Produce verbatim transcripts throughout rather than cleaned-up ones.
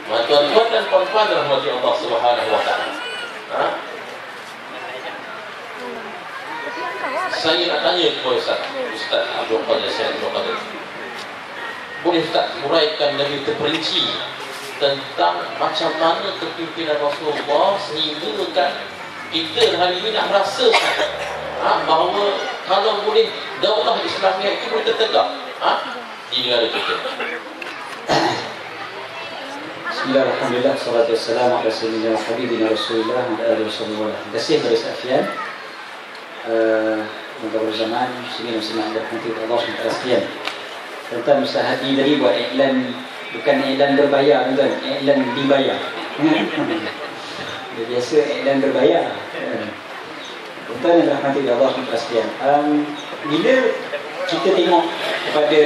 Tuan-tuan dan puan-puan rahmati Allah Subhanahu wa taala. Ha? Saya nak tanya kepada Ustaz, Ustaz Abdul Qadir, saya Abdul Qadir. Boleh Ustaz uraikan lebih terperinci tentang macam mana kepimpinan Rasulullah sehingga kan kita hari ini nak merasakan ha, bahawa kalau boleh daulah Islamiah itu boleh tertegak ha, di negara kita. Bismillahirrahmanirrahim. Salatu wassalamu ala sayyidina wa habibina Rasulullah wa ala alihi wasallam. Terima kasih kepada Ustaz Fian. Uh, Menurut zaman sini muslim yang dirahmati Allah subhanahu wa taala sekalian. Tentang Ustaz Hadi tadi buat iklan, bukan iklan berbayar, tuan, iklan dibayar. Dia biasa iklan berbayar. Tuan yang dirahmati Allah subhanahu wa taala sekalian. Um, bila kita tengok kepada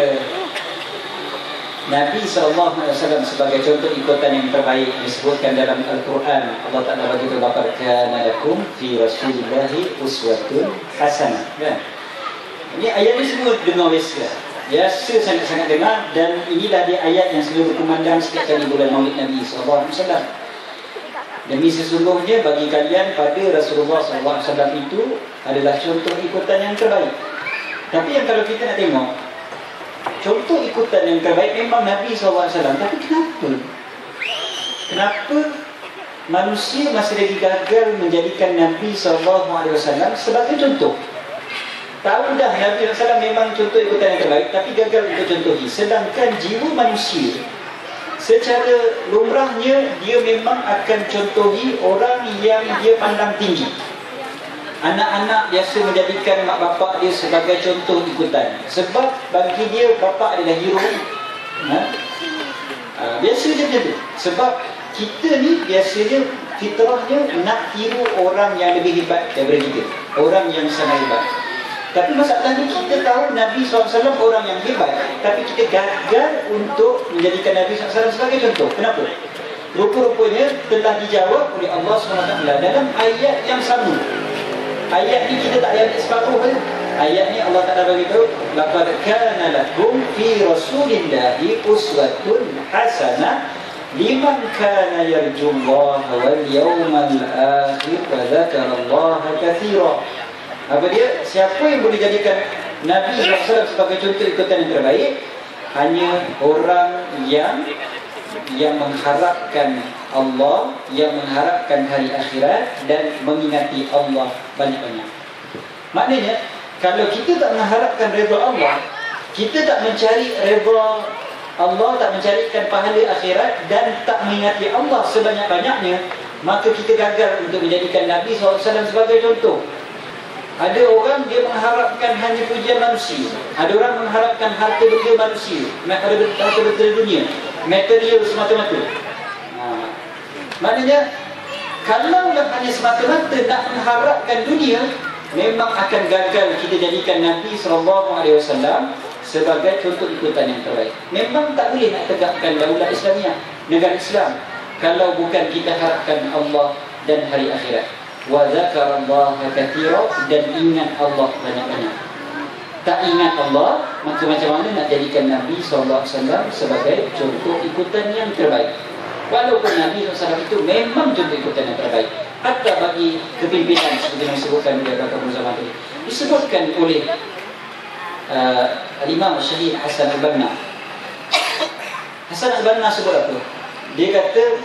Nabi sallallahu alaihi wasallam sebagai contoh ikutan yang terbaik disebutkan dalam Al-Quran, Allah Ta'ala bagi tahu laqad kana lakum fi rasulillahi uswatun hasanah, kan? Ini ayat ni semua dengar biasa. Biasa sangat-sangat dengar, dan inilah dia ayat yang selalu berkumandang setiap kali bulan Maulid Nabi sallallahu alaihi wasallam. Demi sesungguhnya bagi kalian pada Rasulullah sallallahu alaihi wasallam itu adalah contoh ikutan yang terbaik. Tapi yang kalau kita nak tengok contoh ikutan yang terbaik memang Nabi sallallahu alaihi wasallam. Tapi kenapa? Kenapa manusia masih lagi gagal menjadikan Nabi sallallahu alaihi wasallam sebagai contoh? Tahu dah Nabi sallallahu alaihi wasallam memang contoh ikutan yang terbaik, tapi gagal untuk contohi. Sedangkan jiwa manusia secara lumrahnya dia memang akan contohi orang yang dia pandang tinggi. Anak-anak biasa menjadikan mak bapak dia sebagai contoh ikutan, sebab bagi dia bapak adalah hero. Ha? Ha, biasa dia macam tu. Sebab kita ni biasanya fitrahnya nak tiru orang yang lebih hebat daripada kita, orang yang sangat hebat. Tapi masalahnya kita tahu Nabi sallallahu alaihi wasallam orang yang hebat, tapi kita gagal untuk menjadikan Nabi sallallahu alaihi wasallam sebagai contoh. Kenapa? Rupa-rupanya telah dijawab oleh Allah subhanahu wa taala dalam ayat yang sama. Ayat ni kita tak ayat sepatuh saja. Ayat ni Allah Ta'ala beritahu laqad kana lakum fi rasulillahi uswatun hasanah liman kana yarjullaha wal yawmal akhir wa dzakarallaha katsira. Apa dia? Siapa yang boleh jadikan Nabi sallallahu alaihi wasallam sebagai contoh ikutan yang terbaik? Hanya orang yang yang mengharapkan Allah, yang mengharapkan hari akhirat dan mengingati Allah banyak-banyak. Maknanya, kalau kita tak mengharapkan redha Allah, kita tak mencari redha Allah, tak mencarikan pahala akhirat dan tak mengingati Allah sebanyak-banyaknya, maka kita gagal untuk menjadikan Nabi sallallahu alaihi wasallam sebagai contoh. Ada orang dia mengharapkan hanya pujian manusia, ada orang mengharapkan harta benda manusia, harta benda dunia, material semata-mata. Ha. Maknanya kalau hanya semata-mata nak mengharapkan dunia, memang akan gagal kita jadikan Nabi sallallahu alaihi wasallam sebagai contoh ikutan yang terbaik. Memang tak boleh nak tegakkan daulah Islamiah, negara Islam, kalau bukan kita harapkan Allah dan hari akhirat. Wa dzakarallaha katsira, dan ingat Allah banyak-banyak. Tak ingat Allah, maka macam mana nak jadikan Nabi sallallahu alaihi wasallam sebagai contoh ikutan yang terbaik? Walaupun Nabi sallallahu alaihi wasallam itu memang contoh ikutan yang terbaik, hatta bagi kepimpinan seperti yang disebutkan oleh Dr. Zaman tadi, disebutkan oleh uh, Imam Syahid Hasan Al-Banna. Hasan Al-Banna sebut apa? Dia kata,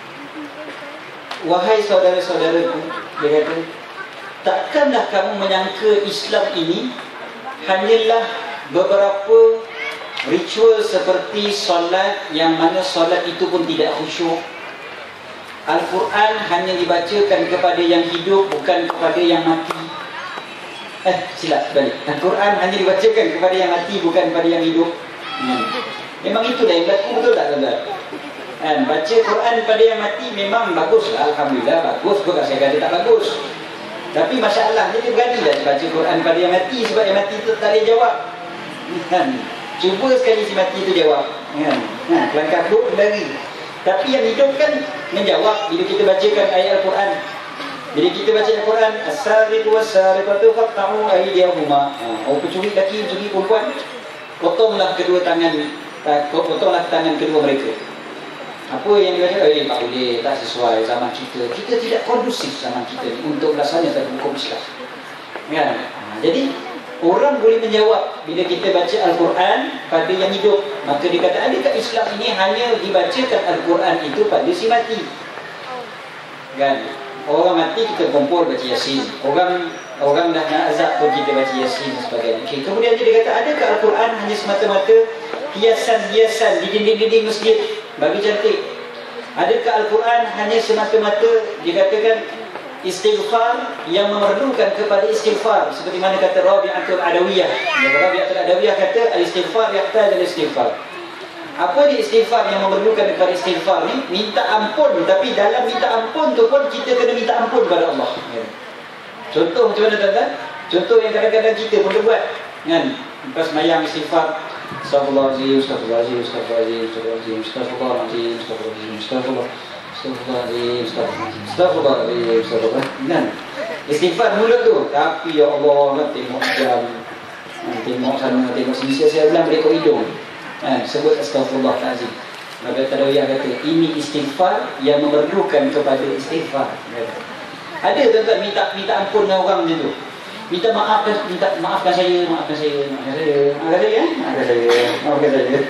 wahai saudara-saudaraku, dia kata, takkanlah kamu menyangka Islam ini hanyalah beberapa ritual seperti solat, yang mana solat itu pun tidak khusyuk. Al-Quran hanya dibacakan kepada yang hidup, bukan kepada yang mati. Eh, silap balik. Al-Quran hanya dibacakan kepada yang mati, bukan kepada yang hidup. hmm. Memang itulah yang berlaku, betul tak tuan-tuan? Kan, baca Quran pada yang mati memang baguslah, alhamdulillah bagus. Bukan saya kata tak bagus, tapi masalahnya dia berani dah baca Quran pada yang mati, sebab yang mati tu tak boleh jawab. Kan, cuba sekali si mati tu jawab, kan, nah, kelangkah perut lari. Tapi yang hidup kan menjawab bila kita bacakan ayat Al-Quran. Bila kita baca Al-Quran, as-sariqu was-sariqatu faqta'u aydiyahuma. Oh, pencuri lelaki, pencuri perempuan, potonglah kedua tangan, potonglah tangan kedua mereka. Apa yang dia kata, eh tak boleh, tak sesuai zaman kita. Kita tidak kondusif zaman kita ni untuk melaksanakan hukum Islam. Kan? Ha, jadi orang boleh menjawab bila kita baca Al-Quran pada yang hidup. Maka dia kata, adakah Islam ini hanya dibacakan Al-Quran itu pada si mati? Kan? Orang mati kita kumpul baca Yasin. Orang orang dah nak azab pun kita baca Yasin dan sebagainya. Okay. Kemudian dia kata, adakah Al-Quran hanya semata-mata hiasan-hiasan di dinding-dinding masjid bagi cantik? Adakah Al-Quran hanya semata-mata dikatakan istighfar yang memerlukan kepada istighfar, seperti mana kata Rabi'atul Adawiyah. Rabi'atul Adawiyah kata al-istighfar yahtaj al-istighfar. Apa dia istighfar yang memerlukan kepada istighfar ni? Minta ampun, tapi dalam minta ampun tu pun kita kena minta ampun kepada Allah. Contoh macam mana tuan-tuan? Contoh yang kadang-kadang kita pun buat kan, lepas mayang istighfar, Astagfirullahaladzim, Astagfirullahaladzim, Astagfirullahaladzim, Astagfirullahaladzim, Astagfirullahaladzim, Astagfirullahaladzim, Astagfirullahaladzim, Astagfirullahaladzim, Astagfirullahaladzim, Astagfirullahaladzim, Astagfirullahaladzim. Kan? Istighfar mulut tu. Tapi ya Allah, tengok jam, tengok sana, tengok sini, saya bilang berikut hidung. Ha, sebut Astagfirullahaladzim. Maka Tadawiyah kata, ini istighfar yang memerlukan kepada istighfar. Ada tuan-tuan minta minta ampun dengan orang macam tu. Minta maaf, minta maafkan saya, maafkan saya, maafkan saya, maafkan saya, maafkan saya, maafkan saya.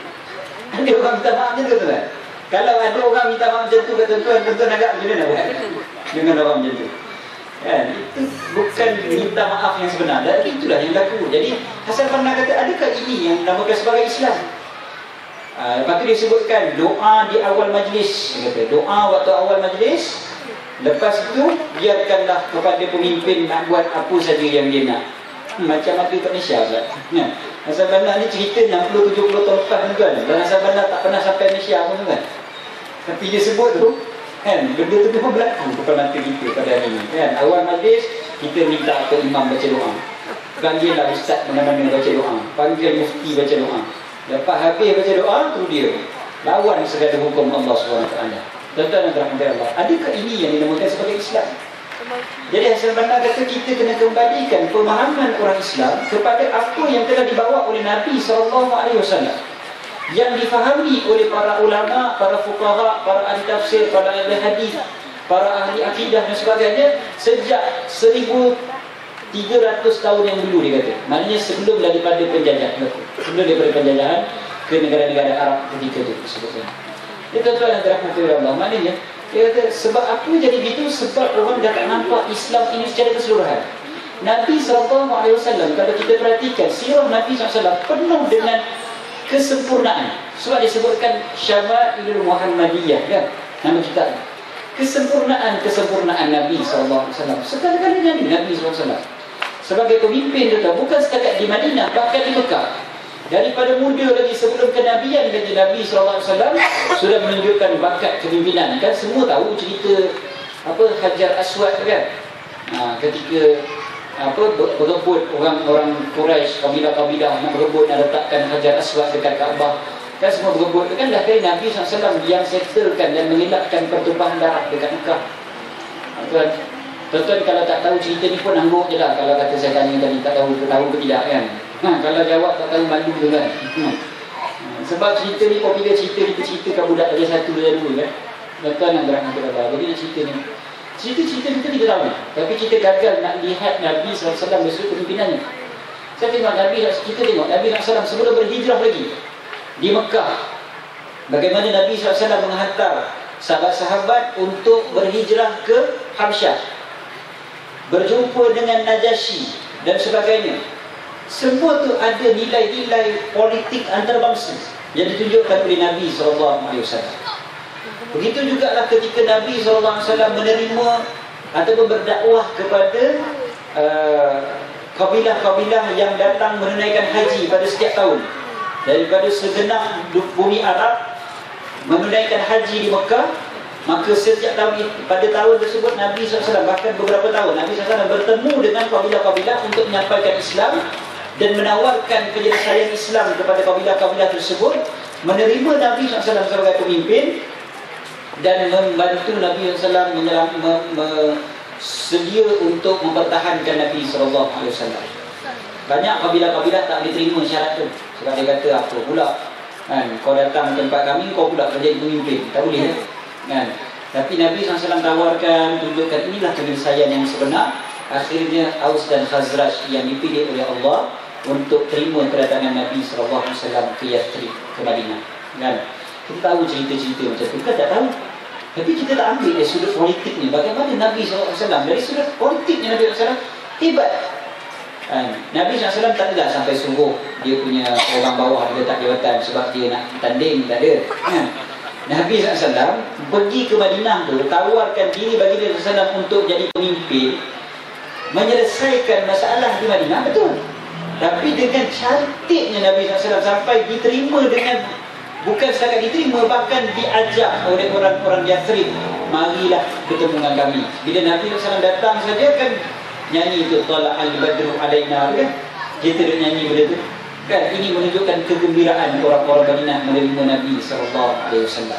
Ada orang minta maaf macam tu tuan-tuan. Kalau ada orang minta maaf macam tu ke tuan-tuan, tuan-tuan agak macam mana nak buat dengan orang macam tu? Kan? Itu bukan minta maaf yang sebenar. Dan itulah yang berlaku. Jadi Hasan Banna kata, adakah ini yang dinamakan sebagai Islam? Uh, lepas tu dia sebutkan doa di awal majlis. Dia kata, doa waktu awal majlis. Lepas itu biarkanlah kepada pemimpin nak buat apa saja yang dia nak. Hmm, macam apa kat Malaysia Ustaz? Ya. Hasan Banna ni cerita enam puluh tujuh puluh tahun lepas tuan. Dan Hasan Banna tak pernah sampai Malaysia pun tuan. Tapi dia sebut tu kan, benda tu pun berlaku depan mata kita pada hari ini kan. Awal majlis kita minta ke imam baca doa. Panggillah ustaz mana-mana baca doa. Panggil mufti baca doa. Lepas habis baca doa tu dia lawan segala hukum Allah subhanahu wa taala. Tuan-tuan dan rahmat Allah, adakah ini yang dinamakan sebagai Islam? Jadi Hasan Banna kata kita kena kembalikan pemahaman orang Islam kepada apa yang telah dibawa oleh Nabi sallallahu alaihi wasallam, yang difahami oleh para ulama, para fuqaha, para ahli tafsir, para ahli hadis, para ahli akidah dan sebagainya sejak seribu tiga ratus tahun yang dulu dia kata. Maknanya sebelum daripada penjajah, sebelum daripada penjajahan ke negara-negara Arab ketika itu sebetulnya. Itu tuan-tuan yang dirahmati oleh Allah. Maknanya dia kata sebab apa jadi begitu? Sebab orang dah tak nampak Islam ini secara keseluruhan. Nabi sallallahu alaihi wasallam, kalau kita perhatikan sirah Nabi sallallahu alaihi wasallam penuh dengan kesempurnaan. Sebab disebutkan Syama'ilul Muhammadiyah kan, nama kitab. Kesempurnaan-kesempurnaan Nabi sallallahu alaihi wasallam. Sekali-kalinya Nabi sallallahu alaihi wasallam sebagai pemimpin itu bukan setakat di Madinah, bahkan di Mekah. Daripada muda lagi sebelum kenabian lagi Nabi sallallahu alaihi wasallam sudah menunjukkan bakat kepimpinan. Kan semua tahu cerita apa Hajar Aswad kan. Ha, ketika apa berebut orang-orang Quraisy, kabilah-kabilah nak berebut nak letakkan Hajar Aswad dekat Kaabah. Kan semua berebut kan, dah dari Nabi sallallahu alaihi wasallam yang settlekan dan mengelakkan pertumpahan darah dekat Mekah. Tuan, tuan-tuan kalau tak tahu cerita ni pun angguk je lah. Kalau kata saya tanya tadi tak tahu ke tahu ke tidak kan. Ha, kalau jawab tak tahu malu tu kan. Ha. Sebab cerita ni popular cerita kita ceritakan budak lagi satu dan dua kan. Tuan-tuan yang berahmat Allah. Jadi cerita ni cerita-cerita kita kita tahu, tapi kita gagal nak lihat Nabi sallallahu alaihi wasallam bersama kepimimpinannya. Saya tengok Nabi, kita tengok Nabi sallallahu alaihi wasallam sebelum berhijrah lagi di Mekah, bagaimana Nabi sallallahu alaihi wasallam menghantar sahabat-sahabat untuk berhijrah ke Habsyah, berjumpa dengan Najasyi dan sebagainya. Semua tu ada nilai-nilai politik antarabangsa yang ditunjukkan oleh Nabi sallallahu alaihi wasallam. Begitu juga lah ketika Nabi sallallahu alaihi wasallam menerima ataupun berdakwah kepada uh, kabilah-kabilah yang datang menunaikan haji pada setiap tahun daripada segenap bumi Arab menunaikan haji di Mekah. Maka setiap tahun pada tahun tersebut Nabi sallallahu alaihi wasallam, bahkan beberapa tahun Nabi sallallahu alaihi wasallam bertemu dengan kabilah-kabilah untuk menyampaikan Islam dan menawarkan penyelesaian Islam kepada kabilah-kabilah tersebut, menerima Nabi sallallahu alaihi wasallam sebagai pemimpin dan membantu Nabi sallallahu alaihi wasallam sedia untuk mempertahankan Nabi sallallahu alaihi wasallam. Banyak kabilah-kabilah tak diterima syarat tu. Sebab dia kata apa pula, Kan, kau datang ke tempat kami, kau pula menjadi pemimpin. Tak boleh kan? Tapi Nabi sallallahu alaihi wasallam tawarkan, tunjukkan inilah penyelesaian yang sebenar. Akhirnya Aus dan Khazraj yang dipilih oleh Allah untuk terima kedatangan Nabi sallallahu alaihi wasallam ke Yathrib, ke Madinah. Kan? Kita tahu cerita-cerita macam tu, kita tak tahu. Tapi kita tak ambil dari sudut politik ni. Bagaimana Nabi sallallahu alaihi wasallam, dari sudut politiknya Nabi sallallahu alaihi wasallam hebat. Kan? Nabi sallallahu alaihi wasallam tak adalah sampai suruh dia punya orang bawah dia letak jawatan sebab dia nak tanding, tak ada. Kan? Nabi sallallahu alaihi wasallam pergi ke Madinah tu, tawarkan diri bagi dia sallallahu alaihi wasallam untuk jadi pemimpin, menyelesaikan masalah di Madinah, betul. Tapi dengan cantiknya Nabi sallallahu alaihi wasallam sampai diterima dengan, bukan setakat diterima, bahkan diajak oleh orang-orang Yathrib, marilah ketemu dengan kami. Bila Nabi sallallahu alaihi wasallam datang saja kan nyanyi tu tala'al badru alaina, kan? Kita duk nyanyi benda tu. Kan ini menunjukkan kegembiraan orang-orang Madinah menerima Nabi sallallahu alaihi wasallam.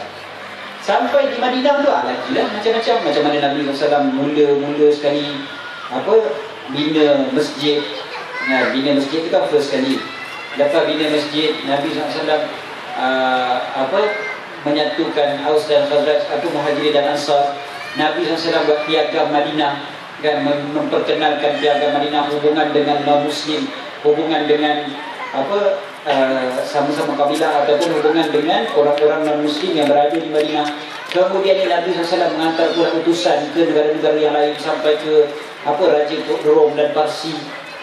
Sampai di Madinah tu ah lagilah macam-macam, macam mana Nabi sallallahu alaihi wasallam mula-mula sekali apa bina masjid. Nah, bina masjid tu kan first sekali. Lepas bina masjid, Nabi sallallahu alaihi wasallam uh, apa menyatukan Aus dan Khazraj, atau Muhajirin dan Ansar. Nabi sallallahu alaihi wasallam buat piagam Madinah, kan, memperkenalkan piagam Madinah, hubungan dengan non-muslim, hubungan dengan apa uh, sama-sama kabilah ataupun hubungan dengan orang-orang non-muslim yang berada di Madinah. Kemudian Nabi sallallahu alaihi wasallam mengantar pula utusan ke negara-negara yang lain, sampai ke apa Raja Rom dan Parsi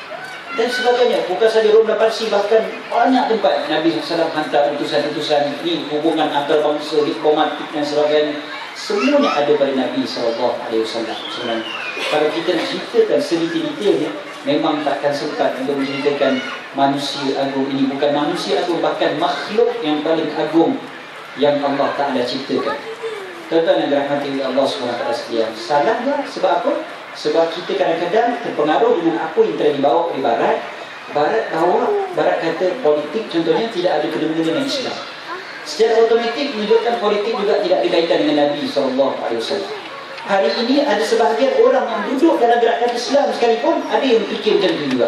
dan sebagainya. Bukan saja Rom dan Parsi, bahkan banyak tempat Nabi sallallahu alaihi wasallam hantar utusan-utusan. Ini hubungan antarabangsa, diplomatik dan sebagainya, semuanya ada pada Nabi sallallahu alaihi wasallam. Sebenarnya kalau kita nak ceritakan sedetail-detailnya, memang takkan sempat untuk menceritakan manusia agung ini. Bukan manusia agung, bahkan makhluk yang paling agung yang Allah Ta'ala ciptakan. Tuan-tuan yang dirahmati oleh Allah subhanahu wa taala sekalian, salahnya sebab apa? Sebab kita kadang-kadang terpengaruh dengan apa yang telah dibawa oleh Barat. Barat bawa, Barat kata politik contohnya tidak ada kena-mengena dengan Islam. Secara otomatik menunjukkan politik juga tidak ada kaitan dengan Nabi sallallahu alaihi wasallam. Hari ini ada sebahagian orang yang duduk dalam gerakan Islam sekalipun, ada yang fikir macam tu juga.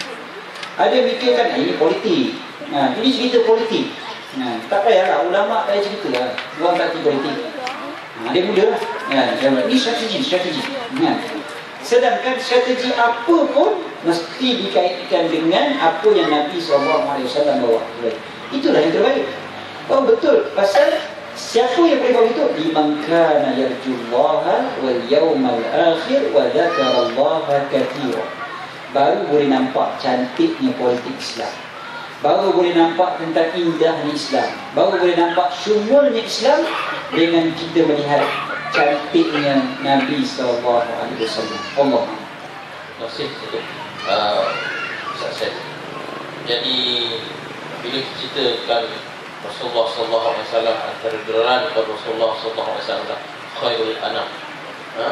Ada yang fikirkan ini politik, nah, ini cerita politik. Nah, tak payahlah ulama tak payah cerita lah, orang tak cerita politik. Nah, dia mula lah. Nah, ini strategi, strategi. Nah, sedangkan strategi apa pun mesti dikaitkan dengan apa yang Nabi sallallahu alaihi wasallam bawa. Itulah yang terbaik. Oh betul, pasal siapa yang boleh bawa itu? Liman kana yarjullaha wal yawmal akhir wa dzakarallaha katsira. Baru boleh nampak cantiknya politik Islam, baru boleh nampak tentang indahnya Islam, baru boleh nampak syumulnya Islam dengan kita melihat cantiknya Nabi sallallahu alaihi wasallam. Allah. Terima kasih untuk uh, saya. Jadi bila ceritakan Rasulullah sallallahu alaihi wasallam, antara geran kepada Rasulullah sallallahu alaihi wasallam khairul anam, ha?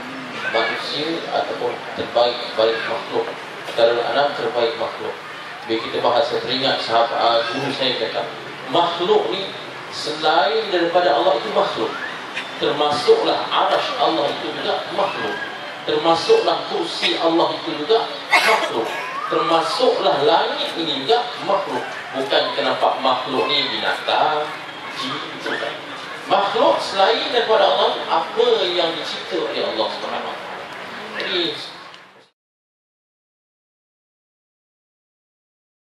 manusia ataupun terbaik baik makhluk, khairul anam terbaik makhluk. Bila kita bahasa teringat sahabat uh, guru saya kata, makhluk ni selain daripada Allah itu makhluk. Termasuklah arasy Allah itu juga makhluk, termasuklah kursi Allah itu juga makhluk, termasuklah langit ini juga makhluk. Bukan kenapa makhluk ni binatang, jin, bukan. Makhluk selain daripada Allah, apa yang dicipta oleh Allah Subhanahu Wa Taala. Jadi